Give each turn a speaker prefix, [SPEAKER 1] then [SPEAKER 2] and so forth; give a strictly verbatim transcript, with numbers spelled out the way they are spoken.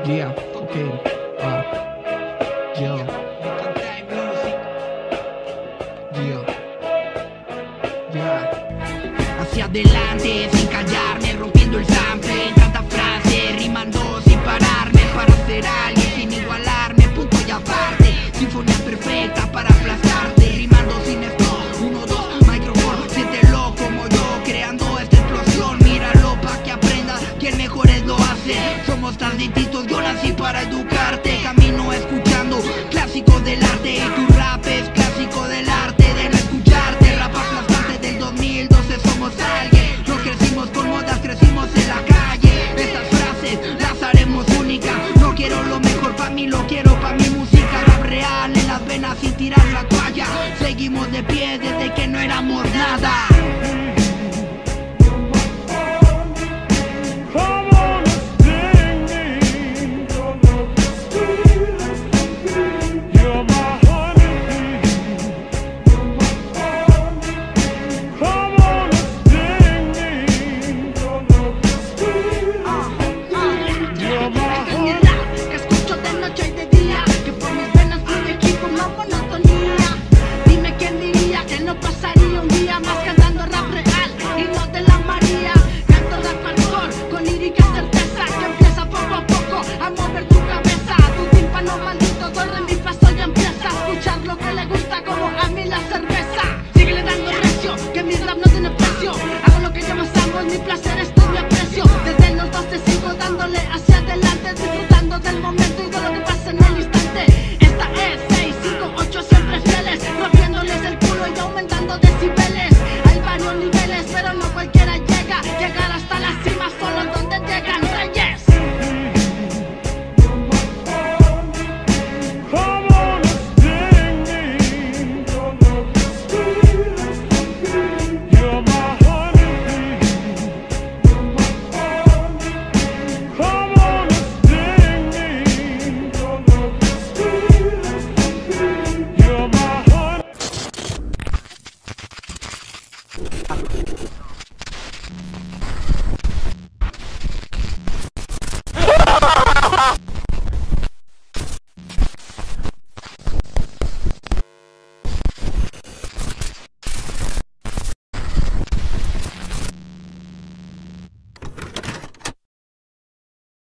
[SPEAKER 1] Yeah, ok. Ah, yo. Yo. Yeah.
[SPEAKER 2] Hacia adelante sin callarme, rompiendo el sample en tantas frases, rimando sin pararme para ser alguien sin igualarme, punto y aparte. Sinfonía perfecta para aplastarte, rimando sin stop. Uno, dos, micrófono, siéntelo como yo, creando esta explosión. Míralo pa' que aprendas que el mejor es lo hace. Somos tan distintos, yo nací para educarte. Camino escuchando clásicos del arte, y tu rap es clásico del arte de no escucharte. Rap aplastante del dos mil doce, somos alguien. No crecimos con modas, crecimos en la calle. Estas frases las haremos únicas. No quiero lo mejor pa' mí, lo quiero pa' mi música. Rap real en las venas sin tirar la toalla. Seguimos de pie desde que no éramos nada.